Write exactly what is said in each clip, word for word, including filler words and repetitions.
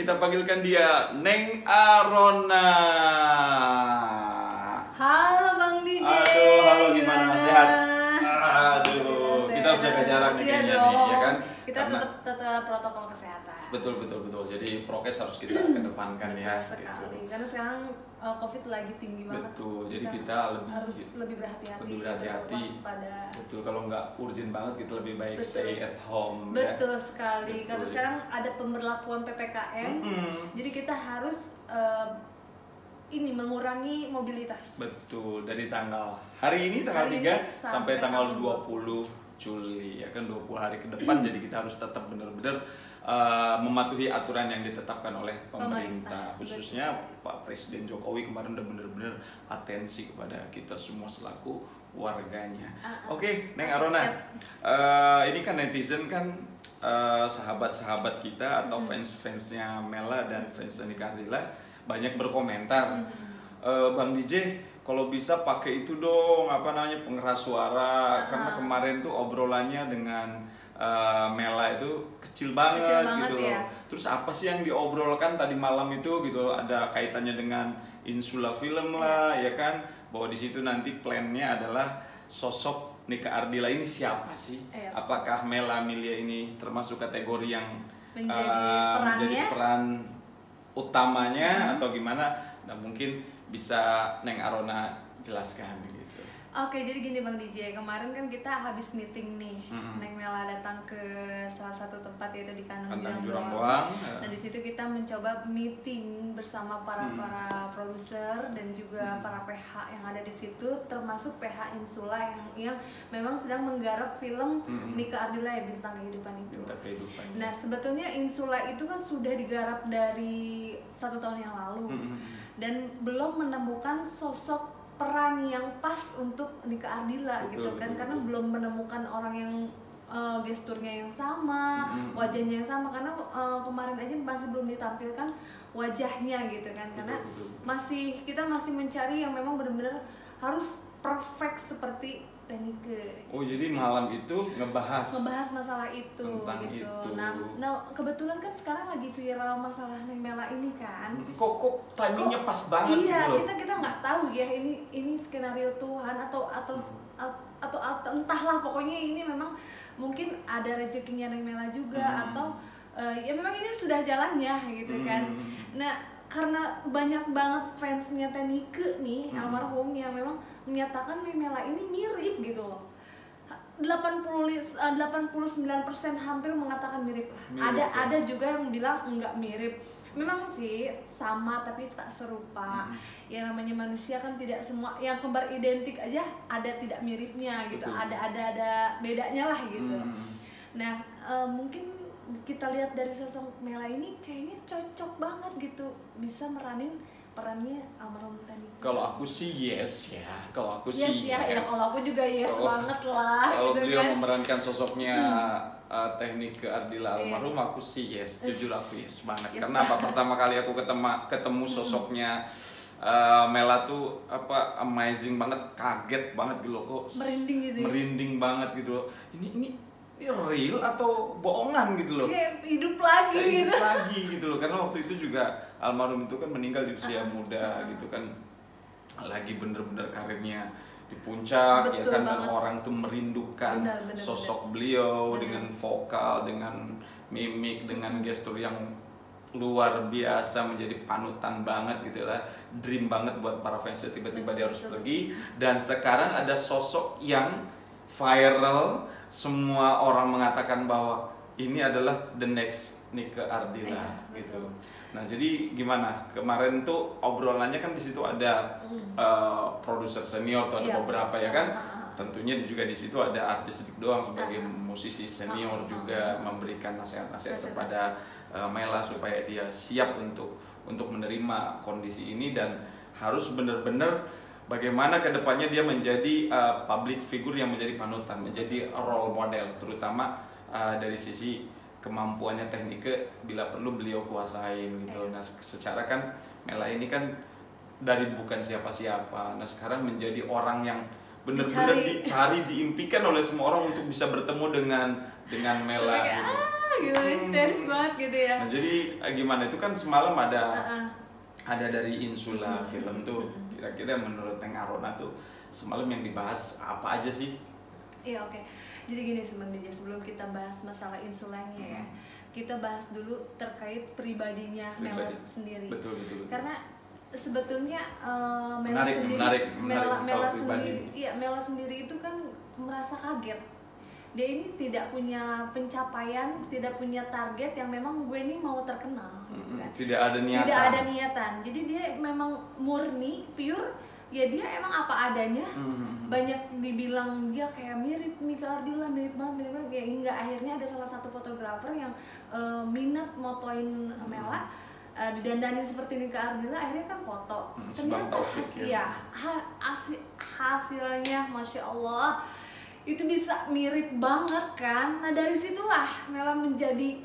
kita panggilkan dia Neng Arona. Halo Bang D J. Aduh, halo gimana? Gimana? Sehat? Aduh, kita harus jaga jarak nih Iya kayaknya dong. nih, ya kan? Kita Karena- tetap tetap protokol kesehatan. Betul, betul, betul. Jadi prokes harus kita kedepankan Betul ya. sekali. Gitu. Karena sekarang uh, COVID lagi tinggi banget. Betul, jadi kita lebih harus lebih berhati-hati. lebih berhati-hati. Waspada. Betul, kalau nggak urgent banget kita lebih baik Betul. stay at home. Betul Ya. sekali. Betul. Karena sekarang ada pemberlakuan P P K M. Mm-mm. Jadi kita harus uh, ini mengurangi mobilitas. Betul, dari tanggal hari ini tanggal Hari tiga ini sampai sampai tanggal tanggal dua puluh Juli, ya kan, dua puluh hari ke depan. Jadi kita harus tetap benar-benar uh, mematuhi aturan yang ditetapkan oleh pemerintah. Pemerintah, Khususnya Pak Presiden Jokowi kemarin udah benar-benar atensi kepada kita semua selaku warganya. Uh, uh. Oke, Neng Oke, Arona, siap. uh, ini kan netizen kan uh, sahabat-sahabat kita atau Mm. fans-fansnya Mela dan fansnya Nika Ardila banyak berkomentar. Mm. Uh, Bang D J, kalau bisa pakai itu dong, apa namanya, pengeras suara. Ah. Karena kemarin tuh obrolannya dengan uh, Mela itu kecil banget, Kecil banget gitu ya. loh. Terus apa sih yang diobrolkan tadi malam itu gitu? Ada kaitannya dengan Insula Film lah, ya kan? Bahwa di situ nanti plannya adalah sosok Nika Ardila ini siapa sih? Iya. Apakah Mela Milia ini termasuk kategori yang Menjadi uh, menjadi perannya? peran utamanya Hmm. atau gimana? Nah, mungkin bisa Neng Arona jelaskan gitu. Oke, jadi gini Bang D J, kemarin kan kita habis meeting nih, Mm-mm. Neng Mela datang ke salah satu tempat yaitu di Kandang Kandang Jurang Jurang Doang. Doang. Dan di situ kita mencoba meeting bersama para Hmm. para produser dan juga para P H yang ada di situ, termasuk P H Insula yang yang memang sedang menggarap film Mm-mm. Nika Ardila ya, Bintang Kehidupan itu. Bintang Kehidupan. Nah, sebetulnya Insula itu kan sudah digarap dari satu tahun yang lalu Mm-mm. dan belum menemukan sosok peran yang pas untuk Nika Ardila. Betul, gitu kan, betul, karena betul. belum menemukan orang yang uh, gesturnya yang sama, Mm-mm. wajahnya yang sama, karena uh, kemarin aja masih belum ditampilkan wajahnya gitu kan, karena Betul, betul, betul. masih kita masih mencari yang memang benar-benar harus perfect seperti Tenike. Oh, jadi malam itu ngebahas Ngebahas masalah itu Tentang gitu. itu. Nah, nah kebetulan kan sekarang lagi viral masalah Neng Mela ini kan. Mm, kok kok timingnya Kok- pas banget iya, gitu loh. kita kita nggak tahu ya ini ini skenario Tuhan atau atau atau, atau entahlah, pokoknya ini memang mungkin ada rezekinya Neng Mela juga, Hmm. atau eh, ya memang ini sudah jalannya gitu kan. Hmm. Nah, karena banyak banget fansnya Tenike nih, Hmm. almarhum, yang memang menyatakan Neng Mela ini mirip gitu loh. delapan puluh lis- eh, delapan puluh sembilan persen hampir mengatakan mirip lah. Mirip, ada ya. ada juga yang bilang enggak mirip. Memang sih sama tapi tak serupa. Hmm. Yang namanya manusia kan tidak semua yang kembar identik aja ada tidak miripnya gitu. Betul. Ada ada ada bedanya lah gitu. Hmm. Nah, eh, mungkin kita lihat dari sosok Mela ini kayaknya cocok banget gitu, bisa meranin perannya almarhum Tenike. Kalau aku sih yes ya. Kalau aku Yes sih ya, ya yes. kalau aku juga yes Kalau- banget lah Kalau gitu beliau kan. memerankan sosoknya uh, Tenike Ardila Iya. almarhum, aku sih yes. Jujur aku yes banget. Yes. Karena apa, pertama kali aku ketemu ketemu sosoknya uh, Mela tuh apa amazing banget, kaget banget gitu loh, kok Merinding gitu ya? merinding banget gitu loh. Ini ini ini real atau bohongan gitu loh. Kayak hidup lagi Kayak gitu. hidup lagi gitu loh, karena waktu itu juga almarhum itu kan meninggal di usia Ah, muda ah. gitu kan, lagi bener-bener karirnya di puncak. Betul Ya kan, dan banget. orang tuh merindukan Benar, benar, sosok beliau Benar. dengan vokal, dengan mimik, dengan Hmm. gestur yang luar biasa, menjadi panutan banget gitu lah, dream banget buat para fansnya. Tiba-tiba Betul, dia harus betul. pergi, dan sekarang ada sosok yang viral, semua orang mengatakan bahwa ini adalah the next Nika Ardila Iya, gitu. betul. Nah, jadi gimana? Kemarin tuh obrolannya kan di situ ada Hmm. uh, produser senior tuh ada Iya. beberapa ya kan. Ah, ah, ah. Tentunya di- juga di situ ada artis Dik Doang sebagai Ah, ah. musisi senior Ah, ah, juga ah. memberikan nasihat-nasihat Nasihat-nasihat. kepada uh, Mela supaya dia siap untuk untuk menerima kondisi ini, dan harus benar-benar bagaimana kedepannya dia menjadi uh, public figure yang menjadi panutan, menjadi role model, terutama uh, dari sisi kemampuannya Tenike bila perlu beliau kuasain gitu. Nah, se- secara kan Mela ini kan dari bukan siapa-siapa, nah sekarang menjadi orang yang benar-benar Dicari. dicari, diimpikan oleh semua orang untuk bisa bertemu dengan dengan Mela Sampai kayak, gitu. ah gimana histeris banget gitu ya. Nah, jadi eh, gimana itu kan semalam ada Uh-uh. ada dari Insula Hmm. film tuh, Hmm. kira-kira menurut Neng Arona tuh semalam yang dibahas apa aja sih? Iya, oke. Jadi gini sebenarnya, sebelum kita bahas masalah insulanya ya, Hmm. kita bahas dulu terkait pribadinya Mela Pribadi. sendiri. Betul betul. betul. Karena sebetulnya uh, Mela Menarik, sendiri, menarik, Mela, menarik Mela kalau pribadi. sendiri, iya Mela sendiri itu kan merasa kaget. Dia ini tidak punya pencapaian, tidak punya target yang memang gue ini mau terkenal, gitu Mm-mm. kan. Tidak ada niatan. Tidak ada niatan. Jadi dia memang murni, pure. Ya dia emang apa adanya. Mm-mm. Banyak dibilang dia kayak mirip Mika Ardila, mirip banget, mirip banget. Ya, hingga akhirnya ada salah satu fotografer yang uh, minat motoin Mela, uh, didandanin seperti Mika Ardila, akhirnya kan foto. Hmm, Subang Ternyata Taufik, hasil, ya. ya, ha- hasil- hasilnya Masya Allah itu bisa mirip banget kan. Nah dari situlah Mela menjadi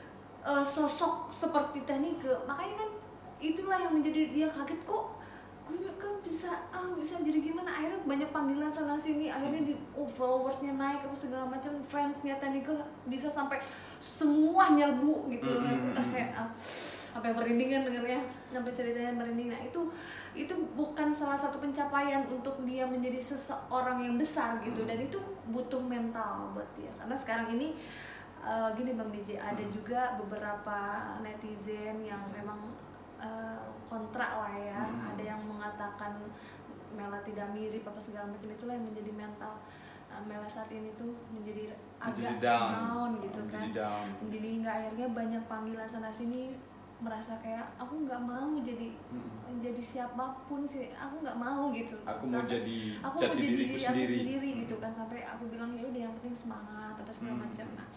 uh, sosok seperti Tenike. Makanya kan itulah yang menjadi dia kaget, kok gue kan bisa ah bisa jadi gimana. Akhirnya banyak panggilan sana sini, akhirnya di oh, followersnya naik apa segala macam, fansnya Tenike bisa sampai semua nyerbu gitu. Mm-hmm. Nah, saya ah, apa yang merinding kan dengernya, sampai ceritanya merinding. Nah itu itu bukan salah satu pencapaian untuk dia menjadi seseorang yang besar gitu, dan itu butuh mental buat dia. Karena sekarang ini uh, gini Bang D J, ada juga beberapa netizen yang memang uh, kontra lah ya. Hmm. Ada yang mengatakan Mela tidak mirip apa segala macam, itulah yang menjadi mental uh, Mela saat ini tuh menjadi Menjadi agak down. down gitu Menjadi kan. down. Jadi hingga akhirnya banyak panggilan sana sini, merasa kayak aku nggak mau jadi Mm-mm. jadi siapapun sih, aku nggak mau gitu. Aku mau Sampai- jadi aku jati mau jadi diriku diri aku sendiri. sendiri gitu kan, sampai aku bilang ya udah yang penting semangat apa segala Hmm. macam. Nah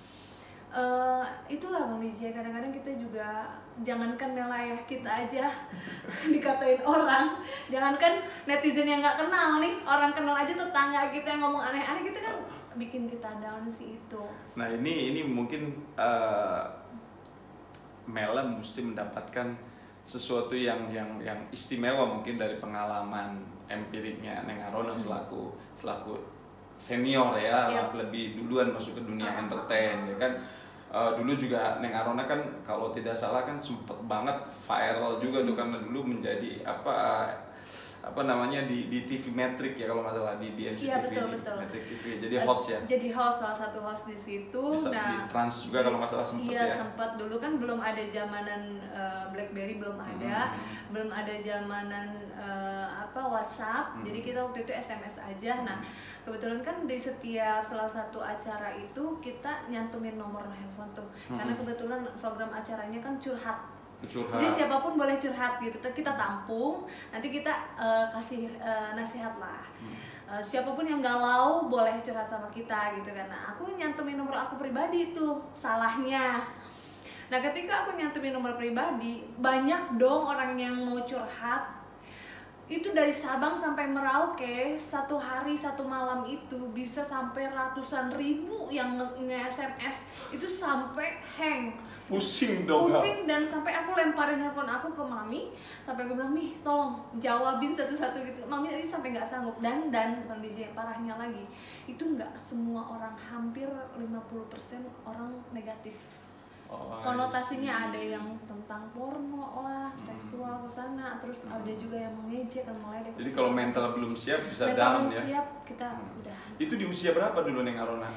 eh, itulah Bang Lizia, kadang-kadang kita juga jangankan Mela ya, kita aja dikatain orang, jangankan netizen yang nggak kenal nih, orang kenal aja, tetangga kita yang ngomong aneh-aneh gitu kan bikin kita down sih itu. Nah ini ini mungkin uh, Mela mesti mendapatkan sesuatu yang yang yang istimewa mungkin dari pengalaman empiriknya Neng Arona selaku selaku senior ya, Yap. lebih duluan masuk ke dunia Ah. entertain ya kan. Uh, dulu juga Neng Arona kan kalau tidak salah kan sempet banget viral juga tuh, karena dulu menjadi apa apa namanya di di T V Metric ya kalau nggak salah, di di M C T V, Iya, betul, betul. Metric T V, jadi host ya. Jadi host, salah satu host di situ. Bisa di Trans juga kalau nggak salah sempet iya, ya. sempat dulu kan belum ada zamanan uh, BlackBerry, belum ada, Hmm. belum ada zamanan uh, apa WhatsApp. Hmm. Jadi kita waktu itu S M S aja. Nah kebetulan kan di setiap salah satu acara itu kita nyantumin nomor handphone tuh, Hmm. karena kebetulan program acaranya kan curhat. Curhat. Jadi siapapun boleh curhat gitu, kita tampung, nanti kita uh, kasih uh, nasihat lah. Hmm. Uh, siapapun yang galau boleh curhat sama kita gitu kan. Nah aku nyantumin nomor aku pribadi itu salahnya. Nah ketika aku nyantumin nomor pribadi, banyak dong orang yang mau curhat. Itu dari Sabang sampai Merauke, satu hari satu malam itu bisa sampai ratusan ribu yang nge-S M S, itu sampai hang. Pusing dong. Kak. Pusing, dan sampai aku lemparin handphone aku ke mami, sampai gue bilang, "Mih, tolong jawabin satu-satu gitu." Mami tadi sampai nggak sanggup. Dan dan Bang D J, parahnya lagi, itu nggak semua orang, hampir lima puluh persen orang negatif. Oh, Konotasinya ada yang tentang porno lah, seksual kesana, terus ada juga yang mengejek dan meledek. Jadi kalau mental belum siap bisa mental down belum ya. siap, kita Hmm. udah. Itu di usia berapa dulu Neng Arona?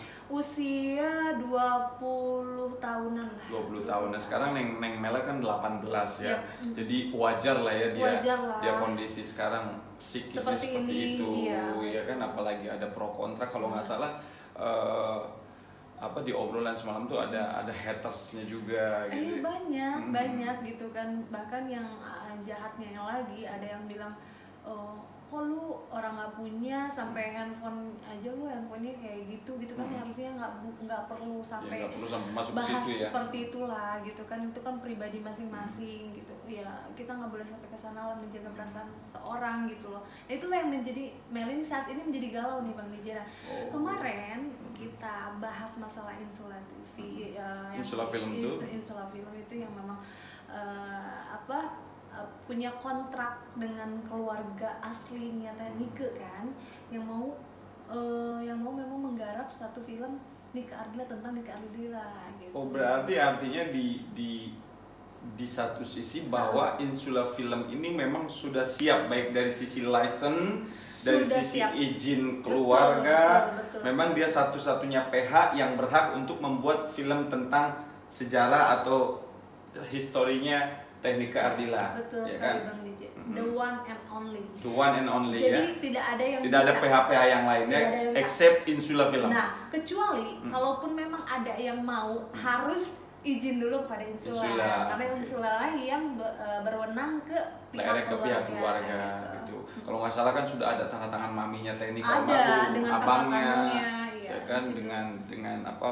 Usia dua puluh tahunan lah. dua puluh tahun. Nah, sekarang Neng Neng Mela kan delapan belas ya. Yap. Jadi wajar lah ya dia Wajar lah. dia kondisi sekarang psikisnya Seperti seperti, ini, itu iya. ya kan, apalagi ada pro kontra kalau nggak salah eh, apa di obrolan semalam tuh ada ada hatersnya juga gitu. Eh banyak, Hmm. banyak gitu kan. Bahkan yang uh, jahatnya yang lagi ada yang bilang, oh, kok lu orang nggak punya sampai handphone aja, lu handphonenya kayak gitu gitu kan. Hmm. Harusnya nggak bu- nggak perlu Ya, sampai nggak perlu sampai masuk ke bahas situ ya. seperti itulah gitu kan. Itu kan pribadi masing-masing gitu ya, kita nggak boleh sampai ke sana lah, menjaga perasaan seorang gitu loh. Nah, itulah yang menjadi Melin saat ini menjadi galau nih Bang Dijera. Oh. Kemarin kita bahas masalah Insula T V ya, yang Insula Film itu? Ins- Insula Film itu yang memang eh, apa eh, punya kontrak dengan keluarga aslinya Tenike kan, yang mau eh, yang mau memang menggarap satu film Nika Ardila tentang Nika Ardila gitu. Oh, berarti artinya di di di satu sisi bahwa Insula Film ini memang sudah siap, baik dari sisi license, dari Sudah sisi siap. izin Betul, keluarga. betul, betul Memang dia satu-satunya P H yang berhak untuk membuat film tentang sejarah atau historinya Teknika Ardila. Betul ya sekali kan? Bang D J. Mm-hmm. The one and only. The one and only. Jadi ya. tidak ada yang Tidak ada bisa. P H P H yang lainnya Tidak ada yang bisa. except Insula Film. Nah, kecuali Hmm. kalaupun memang ada yang mau, harus izin dulu kepada Insula, Insula. karena Insula lah yang be- eh, berwenang ke pihak Direct ke pihak keluarga, keluarga gitu. gitu. Kalau nggak salah kan sudah ada tanda tangan maminya Teknika Ada, almarhum, dengan kakak abangnya, kandungnya, iya, ya di kan situ. dengan dengan apa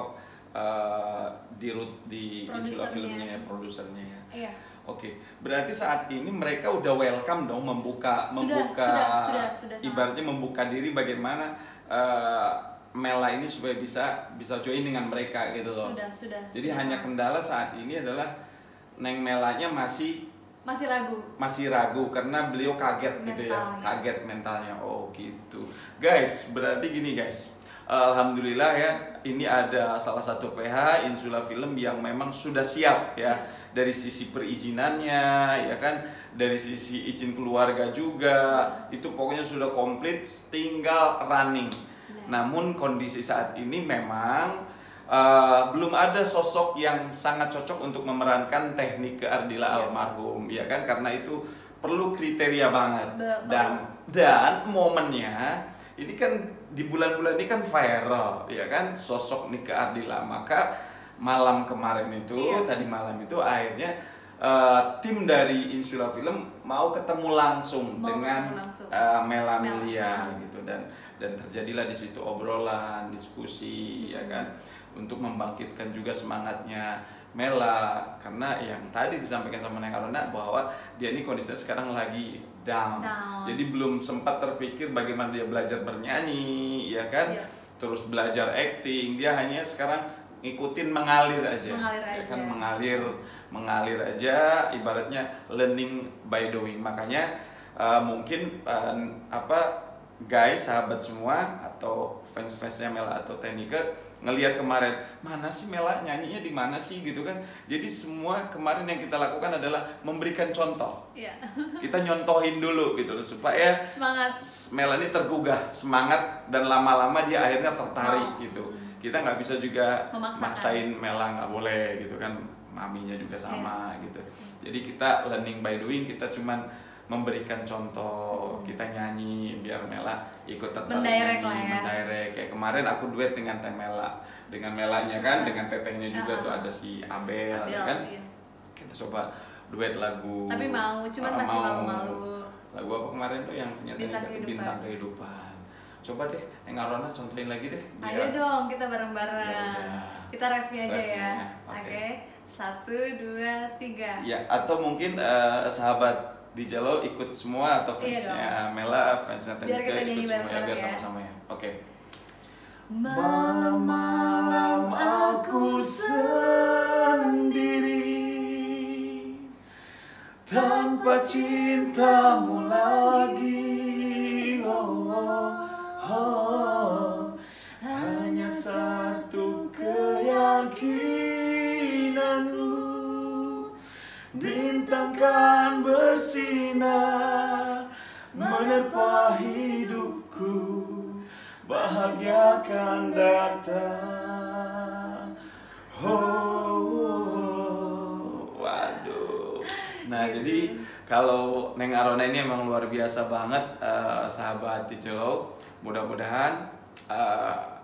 eh, di root di Insula Produsernya. Filmnya, produsernya ya. Iya. Oke, berarti saat ini mereka udah welcome dong membuka Sudah, membuka sudah, sudah, sudah sangat. ibaratnya membuka diri bagaimana eh, Mela ini supaya bisa bisa join dengan mereka gitu loh. Sudah, sudah. Jadi sudah hanya sangat. kendala saat ini adalah Neng Melanya masih masih ragu. masih ragu karena beliau kaget gitu ya, Mentalnya. kaget mentalnya. Oh gitu, guys. Berarti gini guys, alhamdulillah ya, ini ada salah satu P H Insula Film yang memang sudah siap ya, dari sisi perizinannya, ya kan, dari sisi izin keluarga juga, itu pokoknya sudah komplit, tinggal running. Namun kondisi saat ini memang uh, belum ada sosok yang sangat cocok untuk memerankan Teknika Ardila Ya. almarhum, ya kan, karena itu perlu kriteria banget. Be- dan dan momennya ini kan di bulan-bulan ini kan viral, ya kan, sosok Nika Ardila. Maka malam kemarin itu, Iya. tadi malam itu akhirnya uh, tim dari Insula Film mau ketemu langsung Mau dengan ketemu langsung. uh, Mela Mela. Melia gitu, dan dan terjadilah di situ obrolan, diskusi, ya Hmm. kan, untuk membangkitkan juga semangatnya Mela, karena yang tadi disampaikan sama Neng Arona bahwa dia ini kondisinya sekarang lagi down. Down. Jadi belum sempat terpikir bagaimana dia belajar bernyanyi, ya kan, Iya. terus belajar acting. Dia hanya sekarang ngikutin mengalir aja, Mengalir ya aja. kan, mengalir mengalir aja, ibaratnya learning by doing. Makanya uh, mungkin uh, apa guys, sahabat semua atau fans-fansnya Mela atau Teknika ngelihat kemarin, mana sih Mela nyanyinya di mana sih gitu kan. Jadi semua kemarin yang kita lakukan adalah memberikan contoh. Iya. Kita nyontohin dulu gitu loh, supaya Semangat. Mela ini tergugah, semangat, dan lama-lama dia akhirnya tertarik Oh. gitu. Kita nggak bisa juga Memaksakan. maksain Mela, nggak boleh gitu kan, maminya juga sama gitu. Jadi kita learning by doing, kita cuman memberikan contoh, kita nyanyi biar Mela ikut tertarik Mendirect nyanyi, lah ya. mendirect. Kayak kemarin aku duet dengan Teh Mela, dengan Melanya kan, dengan tetehnya juga Ah. tuh ada si Abel, Abel, ya kan. iya. Kita coba duet lagu. Tapi mau, cuman Ah, masih mau. malu-malu. Lagu apa kemarin tuh yang punya Bintang Teknika tuh, Kehidupan. Bintang Kehidupan. Coba deh, Neng Arona contohin lagi deh. Ayo dong, kita bareng-bareng. Ya udah. Kita review aja Review ya. nya, Oke. oke. Satu, dua, tiga. Ya, atau mungkin eh, sahabat di Jalo ikut semua, atau Iya fansnya Mela, fansnya Biar Teknika kita nyanyi ikut semua ya, bareng-bareng biar ya. sama-sama ya. Oke. Malam-malam aku sendiri tanpa cintamu lagi, oh, oh, oh. Hanya satu keyakinanmu, bintang kan bersinar menerpa hidupku, bahagia akan datang. Oh, waduh. Nah, jadi kalau Neng Arona ini emang luar biasa banget, eh, sahabat Ticelo. Mudah-mudahan eh,